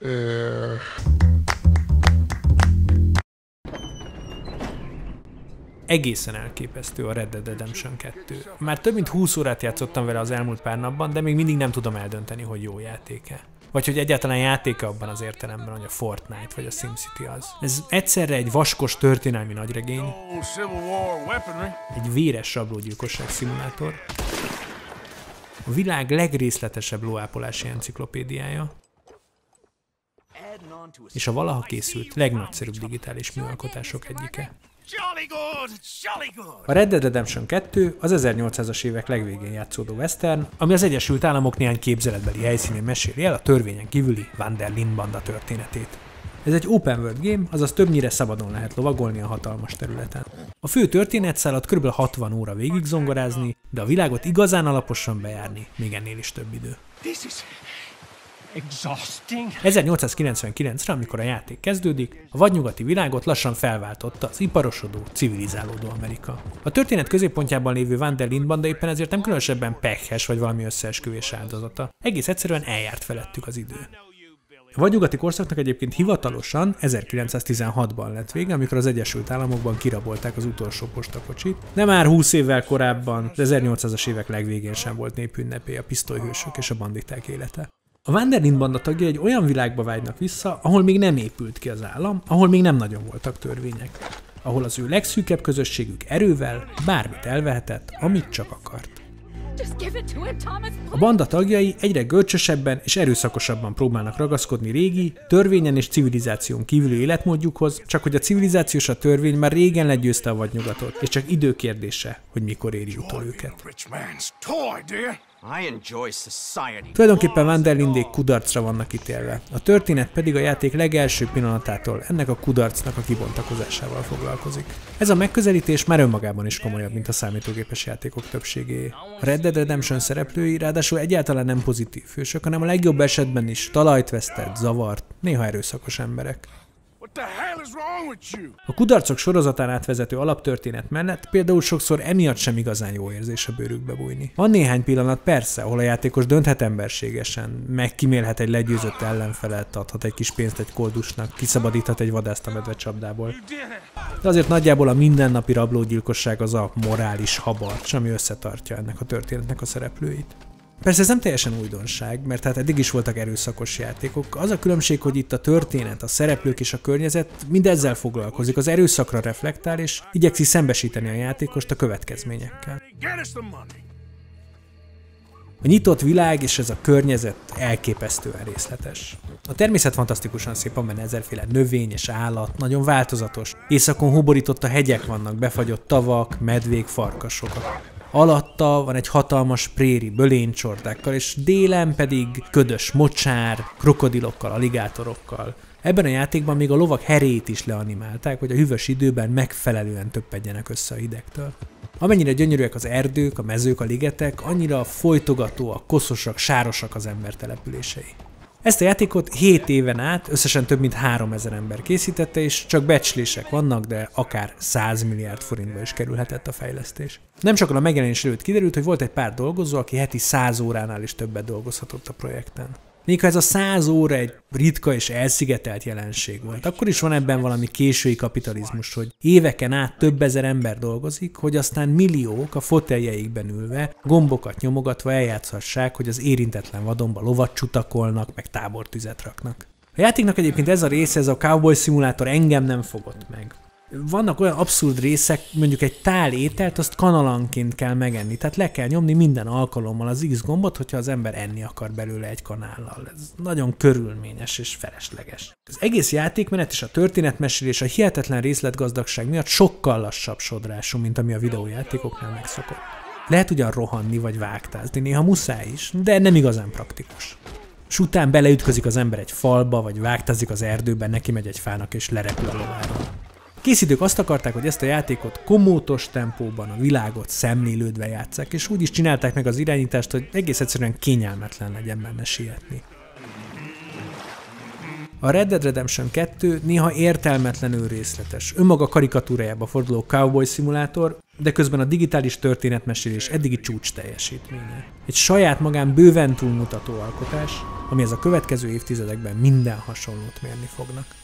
Egészen elképesztő a Red Dead Redemption 2. Már több mint 20 órát játszottam vele az elmúlt pár napban, de még mindig nem tudom eldönteni, hogy jó játék-e. Vagy hogy egyáltalán játéka abban az értelemben, hogy a Fortnite vagy a SimCity az. Ez egyszerre egy vaskos történelmi nagyregény, egy véres rablógyilkosság szimulátor, a világ legrészletesebb lóápolási enciklopédiája, és a valaha készült legnagyszerűbb digitális műalkotások egyike. A Red Dead Redemption 2 az 1800-as évek legvégén játszódó western, ami az Egyesült Államok néhány képzeletbeli helyszínén meséli el a törvényen kívüli Van der Linde banda történetét. Ez egy open world game, azaz többnyire szabadon lehet lovagolni a hatalmas területen. A fő történetszálat kb. 60 óra végig zongorázni, de a világot igazán alaposan bejárni még ennél is több idő. 1899-re, amikor a játék kezdődik, a vadnyugati világot lassan felváltotta az iparosodó, civilizálódó Amerika. A történet középpontjában lévő Van der Linde banda éppen ezért nem különösebben pekhes vagy valami összeesküvés áldozata. Egész egyszerűen eljárt felettük az idő. A vadnyugati korszaknak egyébként hivatalosan 1916-ban lett vége, amikor az Egyesült Államokban kirabolták az utolsó postakocsit, de már 20 évvel korábban, az 1800-as évek legvégén sem volt népünnepé a pisztolyhősök és a banditák élete. A Van der Linde banda tagjai egy olyan világba vágynak vissza, ahol még nem épült ki az állam, ahol még nem nagyon voltak törvények, ahol az ő legszűkebb közösségük erővel bármit elvehetett, amit csak akart. A banda tagjai egyre görcsösebben és erőszakosabban próbálnak ragaszkodni régi, törvényen és civilizáción kívüli életmódjukhoz, csak hogy a civilizáció és a törvény már régen legyőzte a vadnyugatot, és csak idő kérdése, hogy mikor éri utol őket. Tulajdonképpen Van der Lindék kudarcra vannak ítélve, a történet pedig a játék legelső pillanatától ennek a kudarcnak a kibontakozásával foglalkozik. Ez a megközelítés már önmagában is komolyabb, mint a számítógépes játékok többségé. A Red Dead Redemption szereplői ráadásul egyáltalán nem pozitív hősök, hanem a legjobb esetben is talajt vesztett, zavart, néha erőszakos emberek. A kudarcok sorozatán átvezető alaptörténet mellett például sokszor emiatt sem igazán jó érzés a bőrükbe bújni. Van néhány pillanat persze, ahol a játékos dönthet emberségesen, megkímélhet egy legyőzött ellenfelet, adhat egy kis pénzt egy koldusnak, kiszabadíthat egy vadászt a medvecsapdából. De azért nagyjából a mindennapi rablógyilkosság az a morális habarcs, ami összetartja ennek a történetnek a szereplőit. Persze ez nem teljesen újdonság, mert hát eddig is voltak erőszakos játékok. Az a különbség, hogy itt a történet, a szereplők és a környezet mind ezzel foglalkozik, az erőszakra reflektál és igyekszik szembesíteni a játékost a következményekkel. A nyitott világ és ez a környezet elképesztően részletes. A természet fantasztikusan szép, van benne ezerféle növény és állat, nagyon változatos. Északon hóborított a hegyek vannak, befagyott tavak, medvék, farkasok. Alatta van egy hatalmas préri bölénycsordákkal, és délen pedig ködös mocsár, krokodilokkal, aligátorokkal. Ebben a játékban még a lovak heréit is leanimálták, hogy a hűvös időben megfelelően töppedjenek össze a hidegtől. Amennyire gyönyörűek az erdők, a mezők, a ligetek, annyira folytogatóak, koszosak, sárosak az ember települései. Ezt a játékot 7 éven át összesen több mint 3000 ember készítette, és csak becslések vannak, de akár 100 milliárd forintba is kerülhetett a fejlesztés. Nem sokkal a megjelenés előtt kiderült, hogy volt egy pár dolgozó, aki heti 100 óránál is többet dolgozhatott a projekten. Még ha ez a 100 óra egy ritka és elszigetelt jelenség volt, akkor is van ebben valami késői kapitalizmus, hogy éveken át több ezer ember dolgozik, hogy aztán milliók a foteljeikben ülve, gombokat nyomogatva eljátszhassák, hogy az érintetlen vadonba lovat csutakolnak, meg tábortüzet raknak. A játéknak egyébként ez a része, ez a cowboy szimulátor engem nem fogott meg. Vannak olyan abszurd részek, mondjuk egy tál ételt, azt kanalanként kell megenni, tehát le kell nyomni minden alkalommal az X gombot, hogyha az ember enni akar belőle egy kanállal. Ez nagyon körülményes és felesleges. Az egész játékmenet és a történetmesélés a hihetetlen részletgazdagság miatt sokkal lassabb sodrású, mint ami a videójátékoknál megszokott. Lehet ugyan rohanni vagy vágtázni, néha muszáj is, de nem igazán praktikus. S után beleütközik az ember egy falba, vagy vágtázik az erdőben, neki megy egy fának és lerepül a lováról. Készítők azt akarták, hogy ezt a játékot komótos tempóban, a világot szemlélődve játsszák, és úgy is csinálták meg az irányítást, hogy egész egyszerűen kényelmetlen legyen benne sietni. A Red Dead Redemption 2 néha értelmetlenül részletes, önmaga karikatúrájába forduló cowboy szimulátor, de közben a digitális történetmesélés eddigi csúcs teljesítménye. Egy saját magán bőven túlmutató alkotás, amihez a következő évtizedekben minden hasonlót mérni fognak.